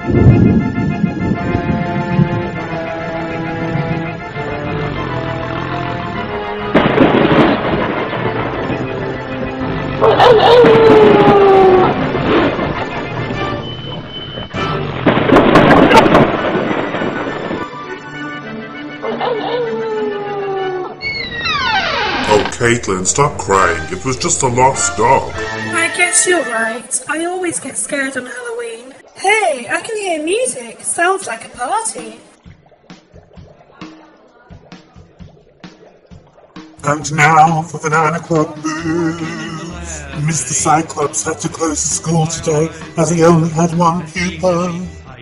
Oh, Caitlin, stop crying. It was just a lost dog. I guess you're right. I always get scared on Halloween. Hey, I can hear music. Sounds like a party. And now for the 9 o'clock blues. Mr. Cyclops had to close the school today as he only had one pupil.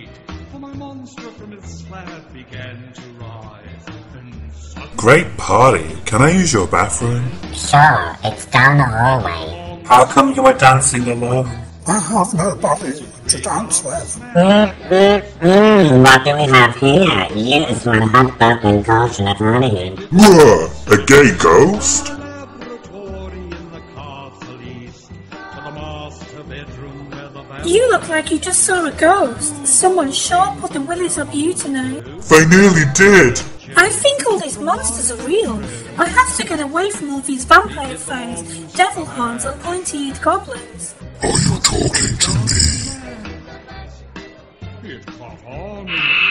Great party. Can I use your bathroom? Sure, it's down the hallway. How come you were dancing alone? I have nobody to dance with. What do we have here? You just want to hot up and caution a party. A gay ghost? You look like you just saw a ghost. Someone sure put the willies up you tonight. They nearly did. I think all these monsters are real. I have to get away from all these vampire fangs, devil horns, and pointy-eared goblins. Are you talking to me? It caught on.